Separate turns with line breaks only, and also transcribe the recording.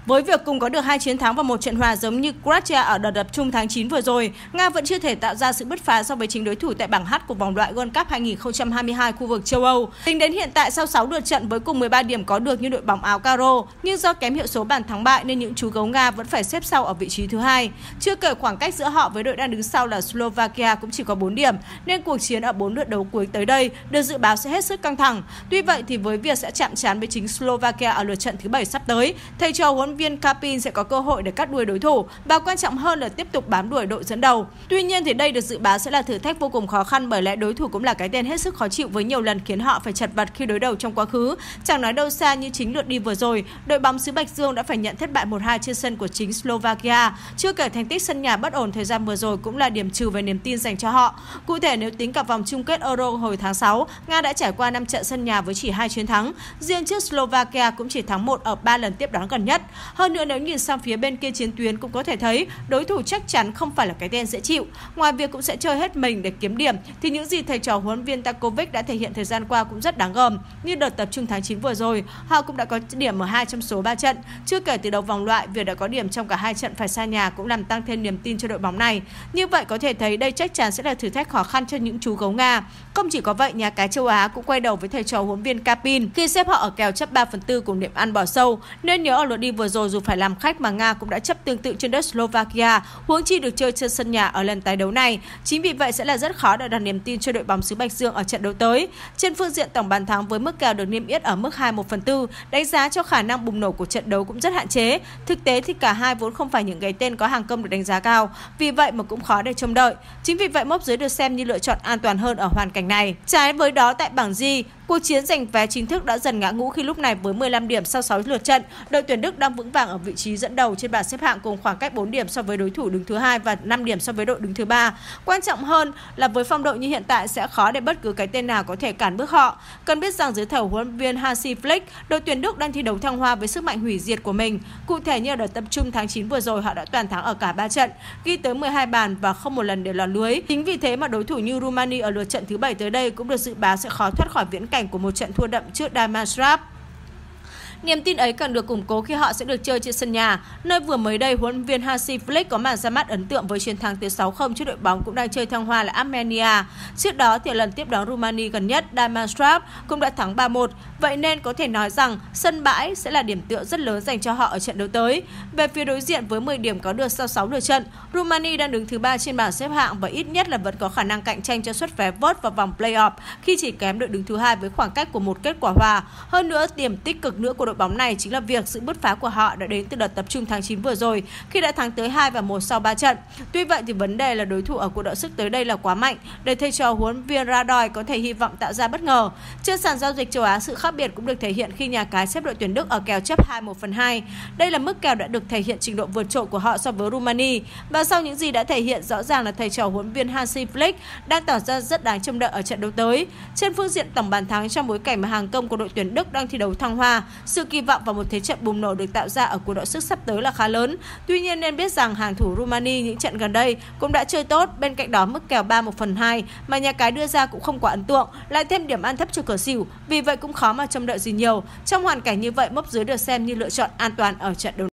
Với việc cùng có được 2 chiến thắng và 1 trận hòa giống như Croatia ở đợt tập trung tháng 9 vừa rồi, Nga vẫn chưa thể tạo ra sự bứt phá so với chính đối thủ tại bảng H của vòng loại World Cup 2022 khu vực châu Âu. Tính đến hiện tại, sau 6 lượt trận với cùng 13 điểm có được như đội bóng áo caro, nhưng do kém hiệu số bàn thắng bại nên những chú gấu Nga vẫn phải xếp sau ở vị trí thứ 2. Chưa kể khoảng cách giữa họ với đội đang đứng sau là Slovakia cũng chỉ có 4 điểm, nên cuộc chiến ở 4 lượt đấu cuối tới đây được dự báo sẽ hết sức căng thẳng. Tuy vậy thì với việc sẽ chạm trán với chính Slovakia ở lượt trận thứ 7 sắp tới, thầy trò huấn luyện viên Karpin sẽ có cơ hội để cắt đuôi đối thủ và quan trọng hơn là tiếp tục bám đuổi đội dẫn đầu. Tuy nhiên thì đây được dự báo sẽ là thử thách vô cùng khó khăn, bởi lẽ đối thủ cũng là cái tên hết sức khó chịu với nhiều lần khiến họ phải chật vật khi đối đầu trong quá khứ. Chẳng nói đâu xa như chính lượt đi vừa rồi, đội bóng xứ Bạch Dương đã phải nhận thất bại 1-2 trên sân của chính Slovakia. Chưa kể thành tích sân nhà bất ổn thời gian vừa rồi cũng là điểm trừ về niềm tin dành cho họ. Cụ thể, nếu tính cả vòng chung kết Euro hồi tháng 6, Nga đã trải qua 5 trận sân nhà với chỉ 2 chiến thắng. Riêng trước Slovakia cũng chỉ thắng 1 ở 3 lần tiếp đón gần nhất. Hơn nữa, nếu nhìn sang phía bên kia chiến tuyến cũng có thể thấy đối thủ chắc chắn không phải là cái tên dễ chịu. Ngoài việc cũng sẽ chơi hết mình để kiếm điểm, thì những gì thầy trò huấn luyện viên Takovic đã thể hiện thời gian qua cũng rất đáng gờm. Như đợt tập trung tháng 9 vừa rồi, họ cũng đã có điểm ở 2 trong số 3 trận. Chưa kể từ đầu vòng loại, việc đã có điểm trong cả 2 trận phải xa nhà cũng làm tăng thêm niềm tin cho đội bóng này. Như vậy có thể thấy đây chắc chắn sẽ là thử thách khó khăn cho những chú gấu Nga. Không chỉ có vậy, nhà cái châu Á cũng quay đầu với thầy trò huấn luyện viên Karpin khi xếp họ ở kèo chấp 3/4 cùng điểm ăn bỏ sâu. Nên nhớ ở lượt đi vừa rồi, dù phải làm khách mà Nga cũng đã chấp tương tự trên đất Slovakia, huống chi được chơi trên sân nhà ở lần tái đấu này. Chính vì vậy sẽ là rất khó để đặt niềm tin cho đội bóng xứ Bạch Dương ở trận đấu tới. Trên phương diện tổng bàn thắng, với mức kèo được niêm yết ở mức 2/1/4, đánh giá cho khả năng bùng nổ của trận đấu cũng rất hạn chế. Thực tế thì cả hai vốn không phải những cái tên có hàng công được đánh giá cao, vì vậy mà cũng khó để trông đợi. Chính vì vậy mốc dưới được xem như lựa chọn an toàn hơn ở hoàn cảnh này. Trái với đó, tại bảng G, cuộc chiến giành vé chính thức đã dần ngã ngũ khi lúc này với 15 điểm sau 6 lượt trận, đội tuyển Đức đang vững vàng ở vị trí dẫn đầu trên bảng xếp hạng cùng khoảng cách 4 điểm so với đối thủ đứng thứ 2 và 5 điểm so với đội đứng thứ 3. Quan trọng hơn là với phong độ như hiện tại sẽ khó để bất cứ cái tên nào có thể cản bước họ. Cần biết rằng dưới thời huấn luyện viên Hansi Flick, đội tuyển Đức đang thi đấu thăng hoa với sức mạnh hủy diệt của mình. Cụ thể như ở đợt tập trung tháng 9 vừa rồi, họ đã toàn thắng ở cả 3 trận, ghi tới 12 bàn và không một lần để lọt lưới. Chính vì thế mà đối thủ như Rumani ở lượt trận thứ 7 tới đây cũng được dự báo sẽ khó thoát khỏi viễn cảnh của một trận thua đậm trước Damasrap. Niềm tin ấy cần được củng cố khi họ sẽ được chơi trên sân nhà, nơi vừa mới đây huấn luyện viên Hansi Flick có màn ra mắt ấn tượng với chiến thắng tới 6-0 trước đội bóng cũng đang chơi thăng hoa là Armenia. Trước đó thì lần tiếp đón Rumani gần nhất, Damasrap cũng đã thắng 3-1. Vậy nên có thể nói rằng sân bãi sẽ là điểm tựa rất lớn dành cho họ ở trận đấu tới. Về phía đối diện, với 10 điểm có được sau 6 lượt trận, Rumani đang đứng thứ 3 trên bảng xếp hạng và ít nhất là vẫn có khả năng cạnh tranh cho suất vé vớt vào vòng play-off khi chỉ kém đội đứng thứ 2 với khoảng cách của một kết quả hòa. Hơn nữa, điểm tích cực nữa của đội bóng này chính là việc sự bứt phá của họ đã đến từ đợt tập trung tháng 9 vừa rồi khi đã thắng tới 2-1 sau 3 trận. Tuy vậy thì vấn đề là đối thủ ở cuộc đọ sức tới đây là quá mạnh để thầy trò huấn luyện viên Radoy có thể hy vọng tạo ra bất ngờ. Trên sàn giao dịch châu Á, sự khác biệt cũng được thể hiện khi nhà cái xếp đội tuyển Đức ở kèo chấp 2/1/2. Đây là mức kèo đã được thể hiện trình độ vượt trội của họ so với Rumani, và sau những gì đã thể hiện, rõ ràng là thầy trò huấn luyện viên Hansi Flick đang tỏ ra rất đáng trông đợi ở trận đấu tới. Trên phương diện tổng bàn thắng, trong bối cảnh mà hàng công của đội tuyển Đức đang thi đấu thăng hoa, sự kỳ vọng vào một thế trận bùng nổ được tạo ra ở cuộc đọ sức sắp tới là khá lớn. Tuy nhiên nên biết rằng hàng thủ Rumani những trận gần đây cũng đã chơi tốt, bên cạnh đó mức kèo 3/1/2 mà nhà cái đưa ra cũng không quá ấn tượng, lại thêm điểm ăn thấp cho cửa xỉu, vì vậy cũng khó mà trông đợi gì nhiều. Trong hoàn cảnh như vậy, mốc dưới được xem như lựa chọn an toàn ở trận đấu.